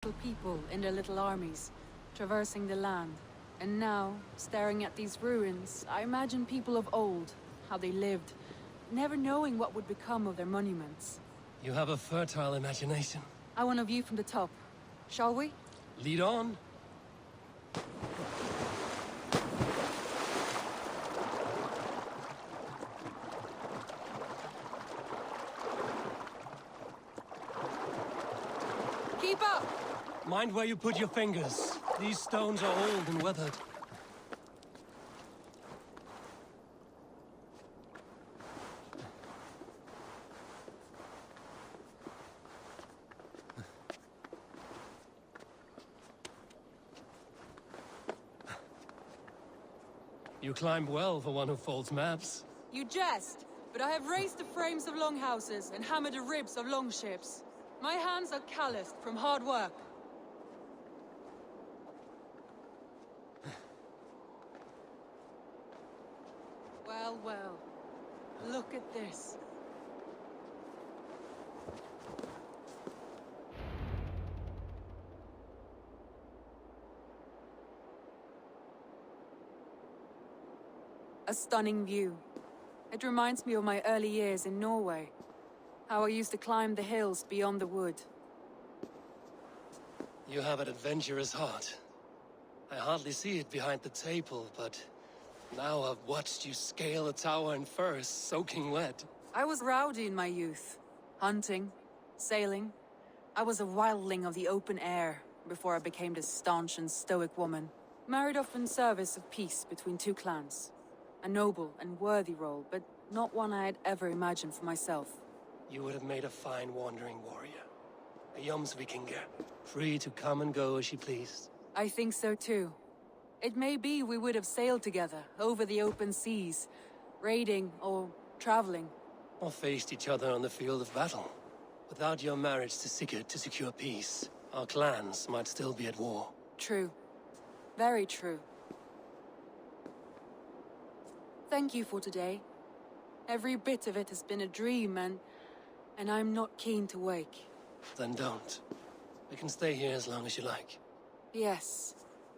little people in their little armies, traversing the land. And now, staring at these ruins, I imagine people of old, how they lived, never knowing what would become of their monuments. You have a fertile imagination. I want a view from the top. Shall we? Lead on. Keep up! Mind where you put your fingers. These stones are old and weathered. You climb well for one who folds maps. You jest, but I have raised the frames of longhouses and hammered the ribs of longships. My hands are calloused from hard work. Well, well. Look at this. A stunning view. It reminds me of my early years in Norway. How I used to climb the hills beyond the wood. You have an adventurous heart. I hardly see it behind the table, but now I've watched you scale a tower in furs, soaking wet. I was rowdy in my youth. Hunting, sailing. I was a wildling of the open air before I became this staunch and stoic woman. Married off in service of peace between two clans. A noble and worthy role, but not one I had ever imagined for myself. You would have made a fine wandering warrior. A Jomsvikinger, free to come and go as she pleased. I think so too. It may be we would have sailed together, over the open seas, raiding or traveling. Or faced each other on the field of battle. Without your marriage to Sigurd to secure peace, our clans might still be at war. True. Very true. Thank you for today. Every bit of it has been a dream, and I'm not keen to wake. Then don't. We can stay here as long as you like. Yes.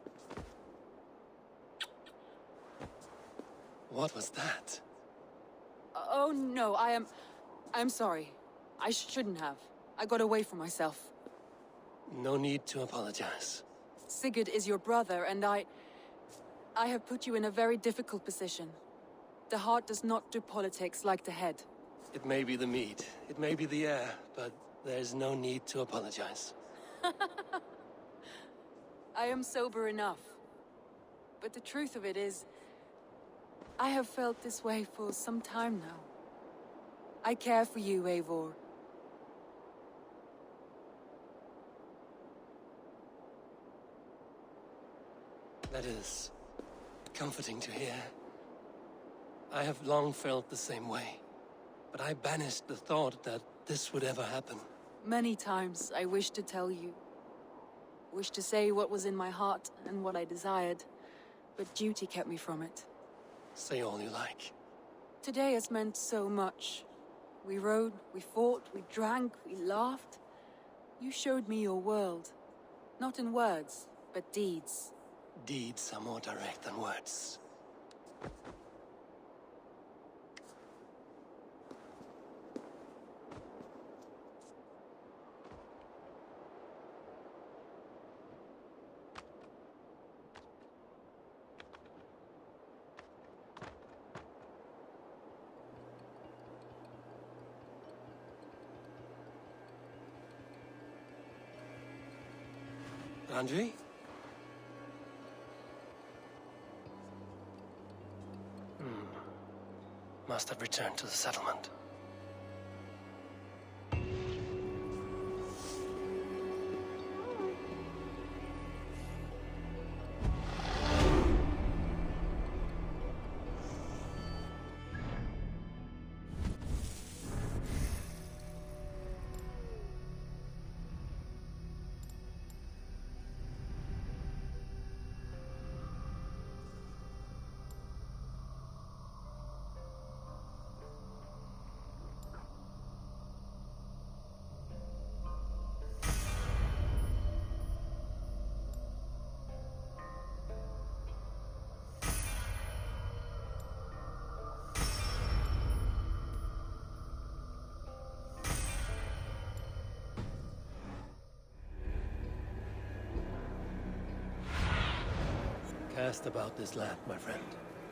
What was that? Oh no, I'm sorry. I shouldn't have. I got away from myself. No need to apologize. Sigurd is your brother, and I have put you in a very difficult position. The heart does not do politics like the head. It may be the meat, it may be the air, but there's no need to apologize. I am sober enough. But the truth of it is, I have felt this way for some time now. I care for you, Eivor. That is comforting to hear. I have long felt the same way, but I banished the thought that this would ever happen. Many times I wished to tell you. Wished to say what was in my heart and what I desired, but duty kept me from it. Say all you like. Today has meant so much. We rode, we fought, we drank, we laughed. You showed me your world. Not in words, but deeds. Deeds are more direct than words. Andri? Must have returned to the settlement. asked about this lad, my friend.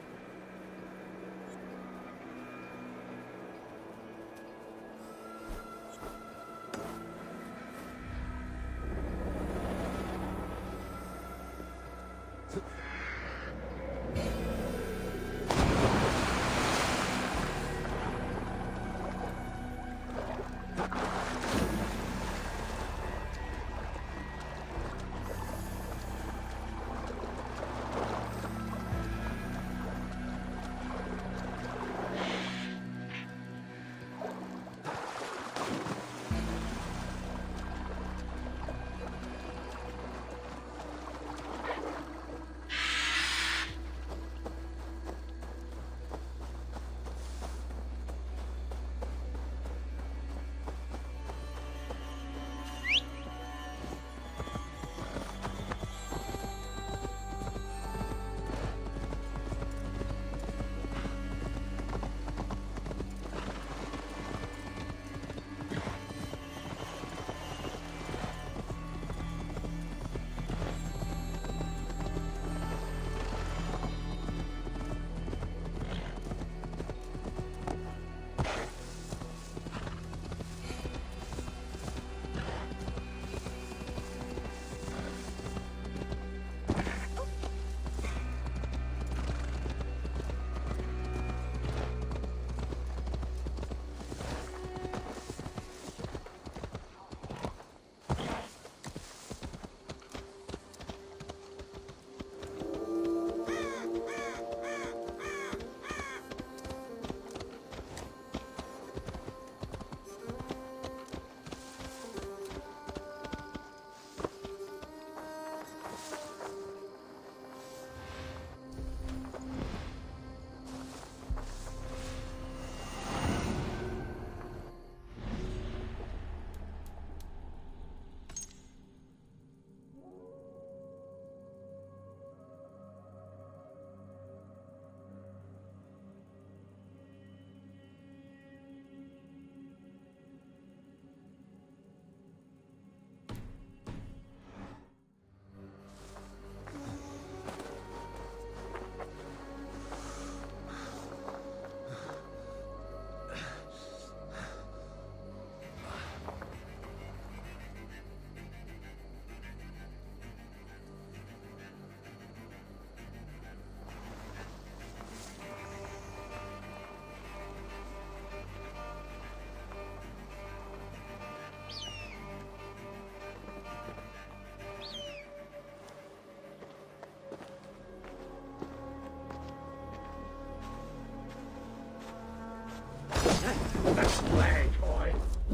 That's way, boy.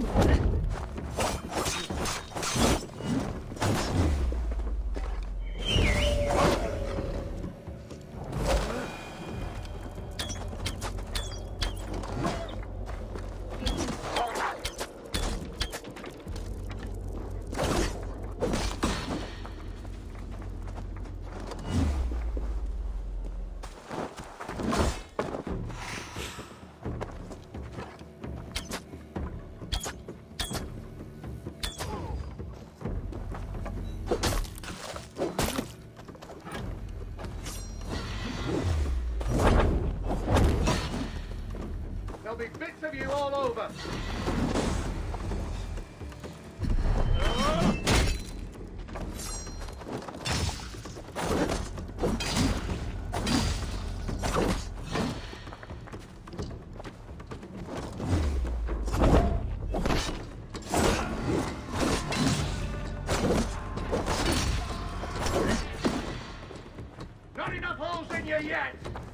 There'll be bits of you all over. Not enough holes in you yet.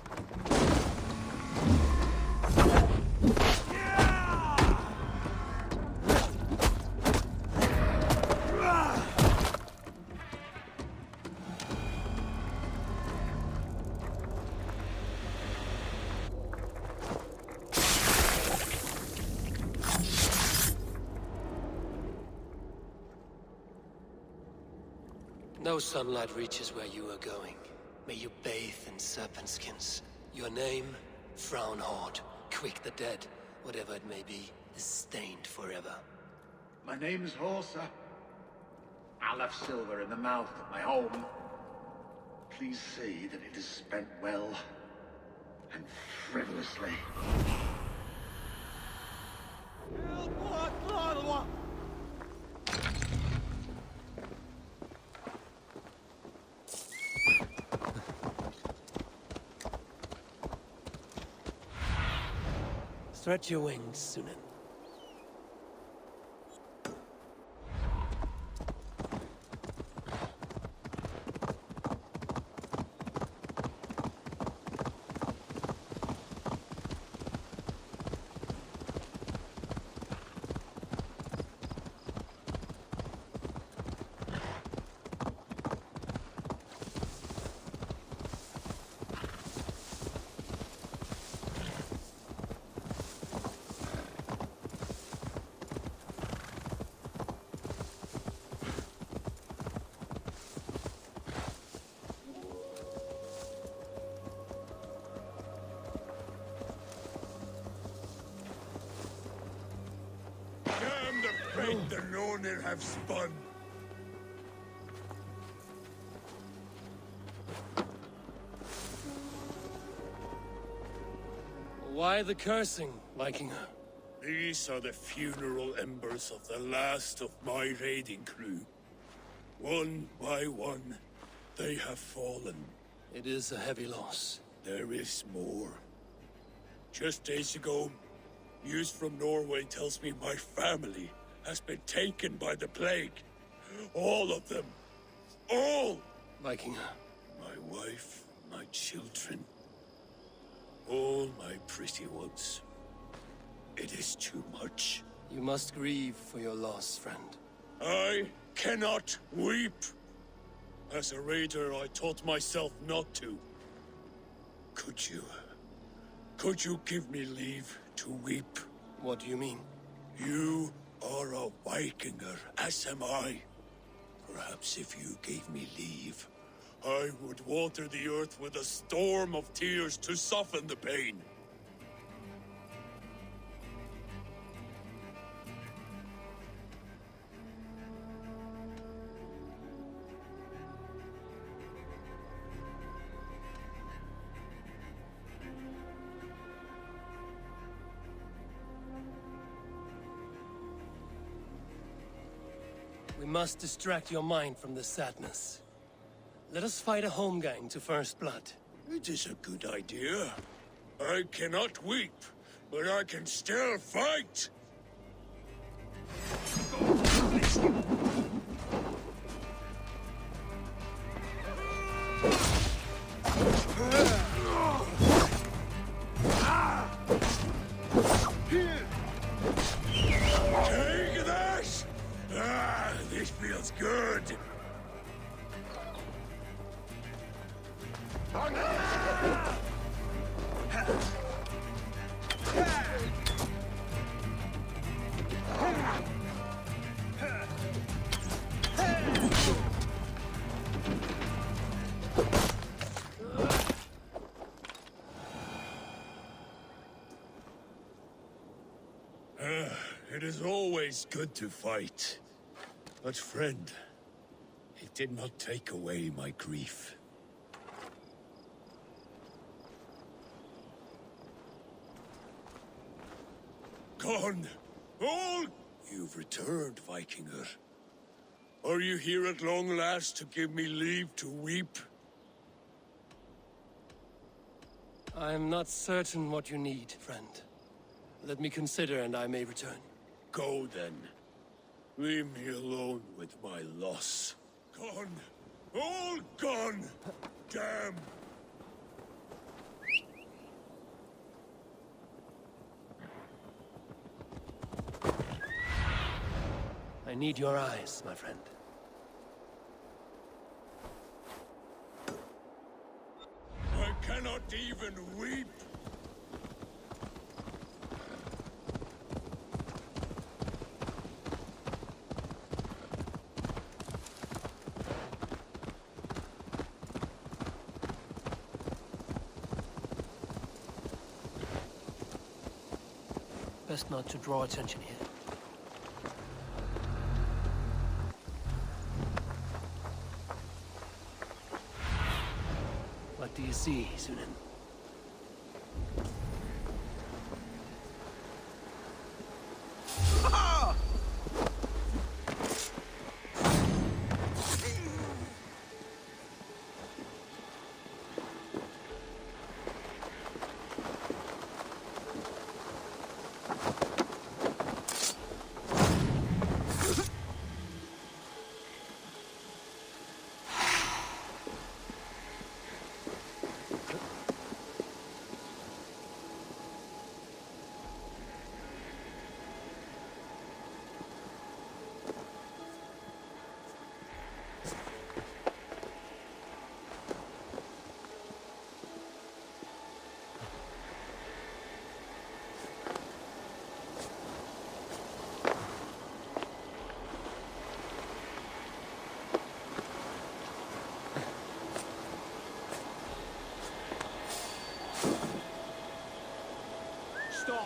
No sunlight reaches where you are going. May you bathe in serpent skins. Your name, Frownhorde. Quick the dead, whatever it may be, is stained forever. My name's Horsa. I left silver in the mouth of my home. please say that it is spent well and frivolously. Stretch your wings, Sunan. The Nornir have spun. Why the cursing, Vikinger? These are the funeral embers of the last of my raiding crew. One by one, they have fallen. It is a heavy loss. There is more. Just days ago, news from Norway tells me my family has been taken by the plague. All of them. All! Vikinger. My wife, my children. All my pretty ones. It is too much. You must grieve for your loss, friend. I cannot weep. As a raider, I taught myself not to. Could you give me leave to weep? What do you mean? You are a Vikinger, as am I. Perhaps if you gave me leave, I would water the earth with a storm of tears to soften the pain. We must distract your mind from the sadness. Let us fight a holmgang to first blood. It is a good idea. I cannot weep, but I can still fight! Take this! This feels good! It is always good to fight. But friend, it did not take away my grief. Gone! All! You've returned, Vikinger. Are you here at long last to give me leave to weep? I am not certain what you need, friend. Let me consider and I may return. Go then. Leave me alone with my loss. Gone! All gone! Damn! I need your eyes, my friend. I cannot even weep! Best not to draw attention here. What do you see, Sunan? Stop!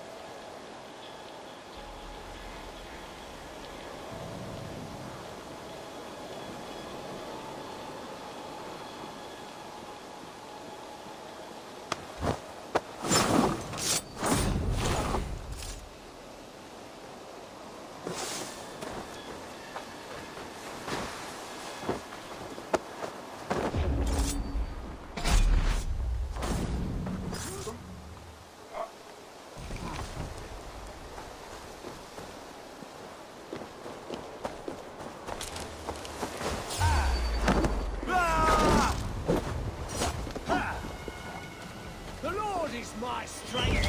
The Lord is my strength!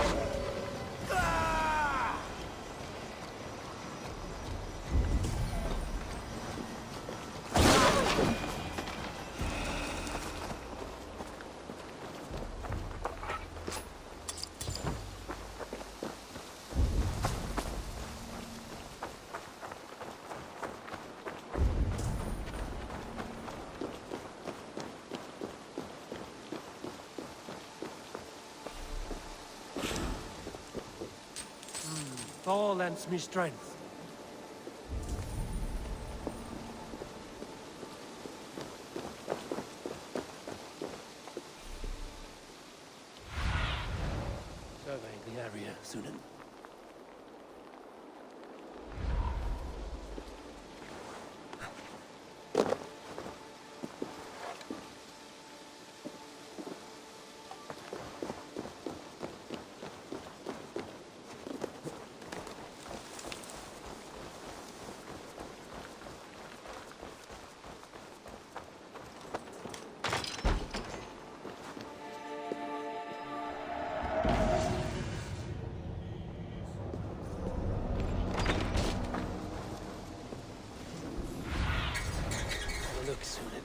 Thor lends me strength. Surveying the area, Sunan. Look, Sunan.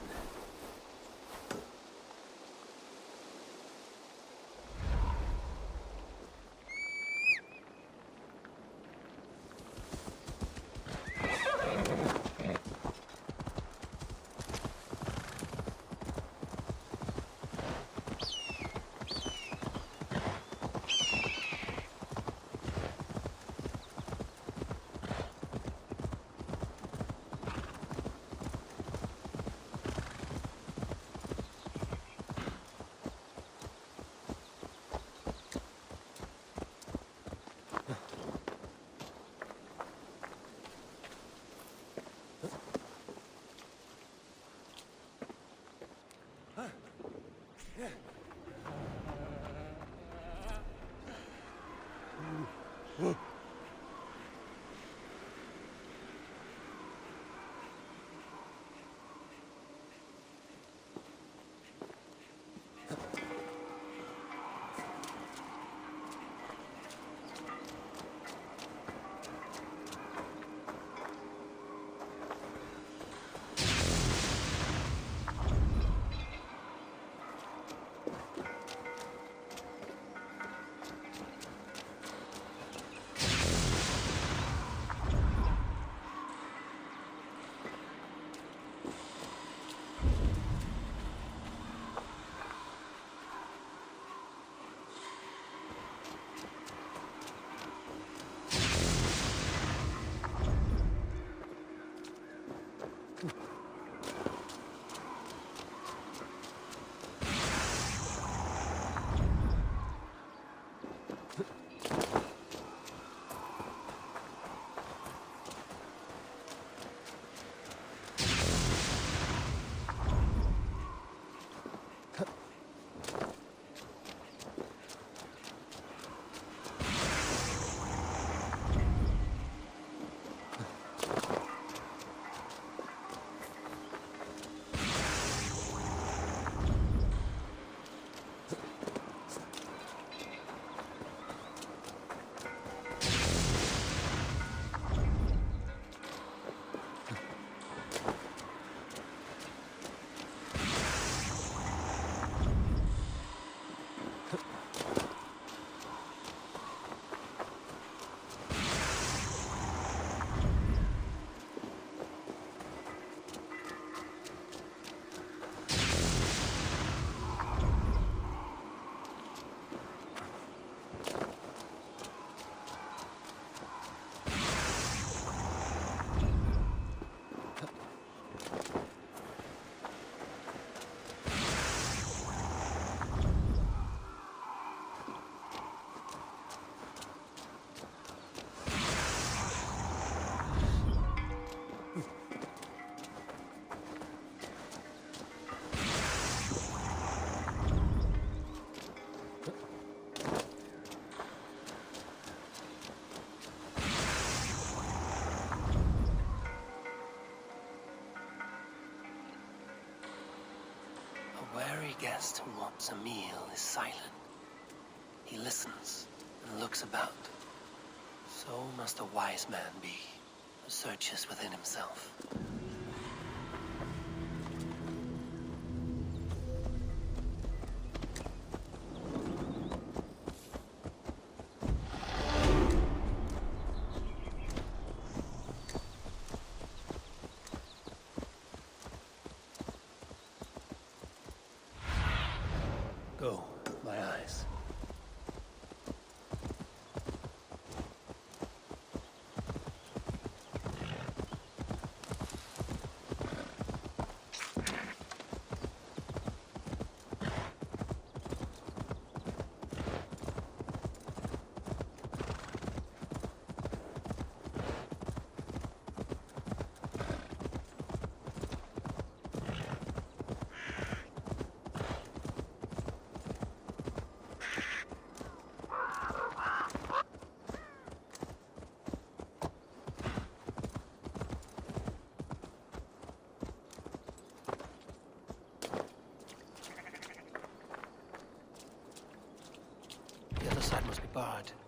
A wary guest who wants a meal is silent. He listens and looks about. So must a wise man be, who searches within himself. Go, my eyes. The other side must be barred.